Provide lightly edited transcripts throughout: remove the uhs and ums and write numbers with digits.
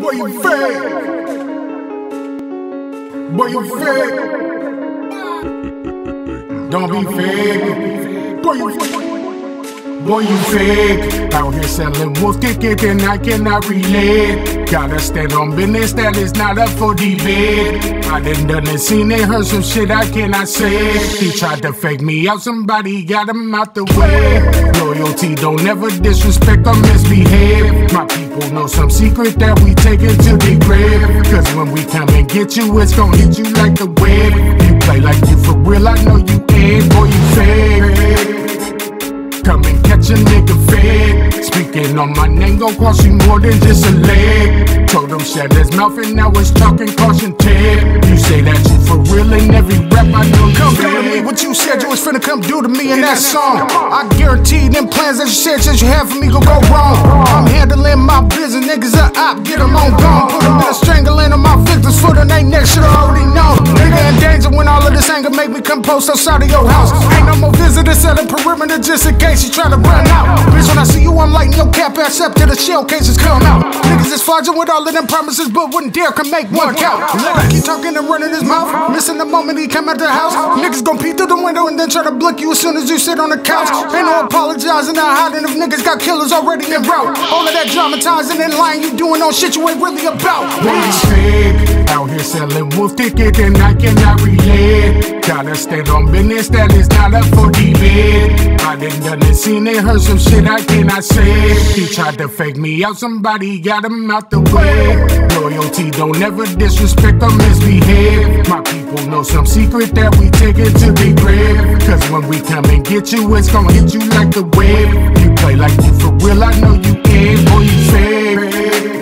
Boy, you fake. Boy, you fake. Don't be fake. Boy, you fake. Boy, you fake. Out here selling wolf ticket and I cannot relate. Gotta stand on business that is not up for debate. I done and seen it, heard some shit I cannot say. He tried to fake me out, somebody got him out the way. Loyalty, don't ever disrespect or misbehave. My people know some secret that we take it to the grave. Cause when we come and get you, it's gon' hit you like the wave. You play like you for real, I know you ain't. Boy, you fake. Come and catch a nigga fake. Speaking on my name gon' cost you more than just a leg. Told him shut his mouth and now it's talking caution tape. You say that you for real in every rap I know. Come do to me what you said you was finna come do to me in that song. I guarantee them plans that you said that you had for me gon' go wrong. I'm handling my business, niggas a op, get them on gone. Put them in a strangling on my victims, foot on they neck, shit I already know. Nigga in danger when all of this anger make me come post outside of your house. Ain't no more visitors at the perimeter just in case you try to run out. Bitch, when I see you, I'm lighting your cap ass up till the shell cases come out. Niggas is fudging with all of them promises, but wouldn't dare can make one count. Let him keep talking and running his mouth, missing the moment he come out the house. Niggas gon' peek through the window and then try to block you as soon as you sit on the couch. Ain't no apologizing, not hiding if niggas got killers already en route. All of that dramatizing and lying you doing on shit you ain't really about. It's fake. Out here selling wolf ticket and I cannot relate. Gotta stand on business that is not up for debate. I done and seen it, heard some shit I cannot say. He tried to fake me out, somebody got him out the way. Loyalty, don't ever disrespect or misbehave. My people know some secret that we take it to the grave. Cause when we come and get you, it's gon' hit you like the wave. You play like you for real, I know you ain't. Boy, you fake.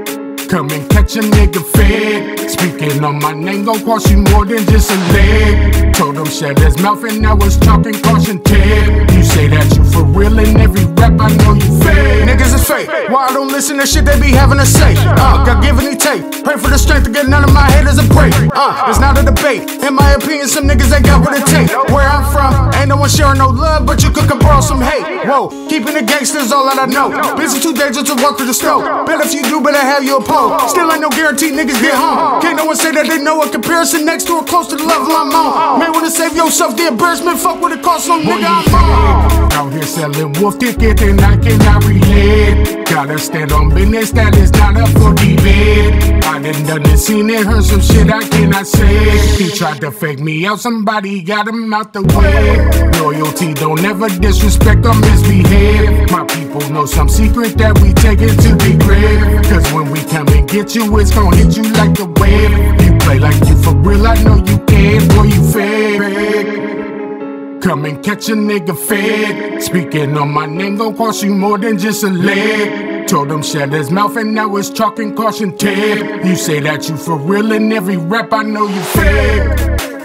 Come and catch a nigga fake. Speaking on my name gon' cost you more than just a leg. Told him shut his mouth and now it's talking caution tape. You say that you for real in every rap, I know you fake. Niggas is fake. Why I don't listen to shit they be having to say? Got give any take. Pray for the strength to get none of my haters a break. It's not a debate. In my opinion, some niggas ain't got what it take. Where I'm from, ain't no one sharing no love, but you could borrow some hate. Whoa, keeping the gangsters all that I know. Busy too dangerous to walk through the snow. Bet if you do, better have your pole. Still ain't no guarantee niggas get home. Can't no one say that they know a comparison next to or close to the level I'm on. Man, wanna save yourself the embarrassment, fuck what it costs some nigga I'm on. Out here selling wolf ticket and I cannot relate. Gotta stand on business that is not up for debate. I done and seen it, heard some shit I cannot say. He tried to fake me out, somebody got him out the way. Loyalty, don't ever disrespect or misbehave. My people know some secret that we take it to the grave. Cause when we come and get you, it's gon' hit you like the wave. You play like you for real, I know you ain't. Boy, you fake. Come and catch a nigga fake. Speaking on my name gon' cost you more than just a leg. Told him shut his mouth and now it's talking caution tape. You say that you for real in every rap, I know you fake.